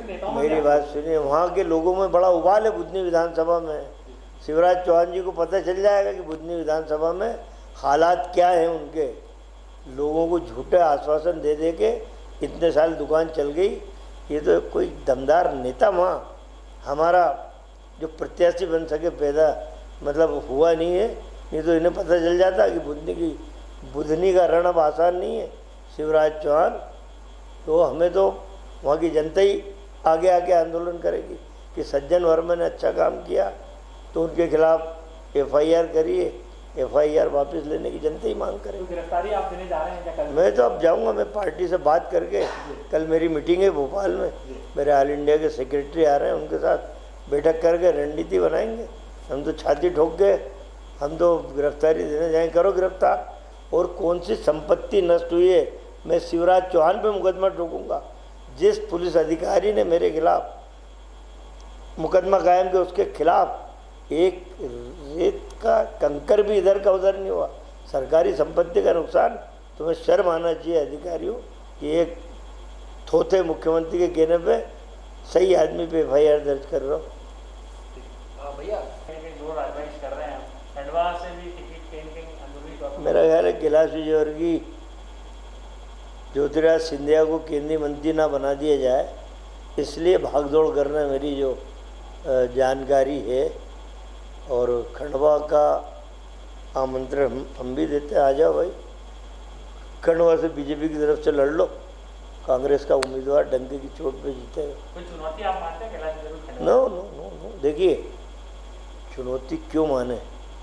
मेरी बात सुनिए, वहाँ के लोगों में बड़ा उबाल है बुधनी विधानसभा में। शिवराज चौहान जी को पता चल जाएगा कि बुधनी विधानसभा में हालात क्या हैं उनके। लोगों को झूठे आश्वासन दे दे के इतने साल दुकान चल गई। ये तो कोई दमदार नेता वहाँ हमारा जो प्रत्याशी बन सके पैदा मतलब हुआ नहीं है। नहीं तो इन्हें पता चल जाता कि बुधनी का रण अब आसान नहीं है। शिवराज चौहान तो हमें तो वहाँ की जनता ही आगे आके आंदोलन करेगी कि सज्जन वर्मा ने अच्छा काम किया तो उनके खिलाफ एफआईआर करिए। एफआईआर वापस लेने की जनता ही मांग करेगी। तो गिरफ्तारी आप देने जा रहे हैं क्या कल? मैं तो अब जाऊंगा, मैं पार्टी से बात करके, कल मेरी मीटिंग है भोपाल में, मेरे ऑल इंडिया के सेक्रेटरी आ रहे हैं, उनके साथ बैठक करके रणनीति बनाएंगे। हम तो छाती ठोक गए, हम तो गिरफ्तारी देने जाएंगे। करो गिरफ्तार। और कौन सी संपत्ति नष्ट हुई है, मैं शिवराज चौहान पे मुकदमा ठोकूंगा। जिस पुलिस अधिकारी ने मेरे खिलाफ मुकदमा कायम किया उसके खिलाफ एक रेत का कंकर भी इधर का उधर नहीं हुआ। सरकारी संपत्ति का नुकसान, तुम्हें शर्म आना चाहिए अधिकारियों कि एक थोथे मुख्यमंत्री के कहने पे सही आदमी पे एफआईआर दर्ज कर रहा हूँ। भैया दो राजनीति कर रहे हैं, खंडवा से भी टिकट कहीं मेरा ख्याल है कैलाश विजयवर्गीय ज्योतिराज सिंधिया को केंद्रीय मंत्री ना बना दिया जाए, इसलिए भागदौड़ करना मेरी जो जानकारी है। और खंडवा का आमंत्रण हम भी देते हैं, आ जाओ भाई। खंडवा से बीजेपी की तरफ से लड़ लो, कांग्रेस का उम्मीदवार डंके की चोट पे जीतेगा। कोई चुनौती आप मानते हैं Kailash Vijayvargiya? No no no no, देखिए चुनौती क्यों माने।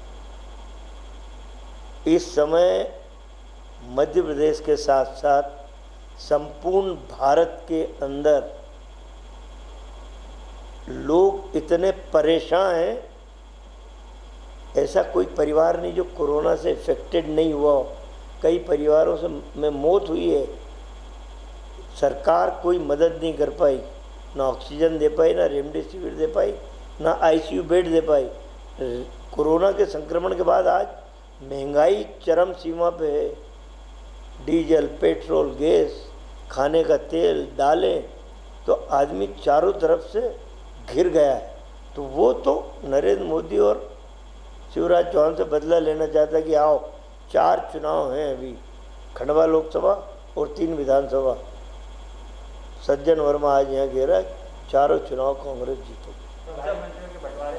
इस समय मध्य प्रदेश के साथ साथ संपूर्ण भारत के अंदर लोग इतने परेशान हैं, ऐसा कोई परिवार नहीं जो कोरोना से इफेक्टेड नहीं हुआ हो। कई परिवारों से में मौत हुई है, सरकार कोई मदद नहीं कर पाई, ना ऑक्सीजन दे पाई, ना रेमडेसिविर दे पाई, ना आईसीयू बेड दे पाई। कोरोना के संक्रमण के बाद आज महंगाई चरम सीमा पे है। डीजल, पेट्रोल, गैस, खाने का तेल, दालें, तो आदमी चारों तरफ से घिर गया है। तो वो तो नरेंद्र मोदी और शिवराज चौहान से बदला लेना चाहता है कि आओ, 4 चुनाव हैं अभी, खंडवा लोकसभा और 3 विधानसभा। सज्जन वर्मा आज यहाँ कह रहा है 4 चुनाव कांग्रेस जीतेगी।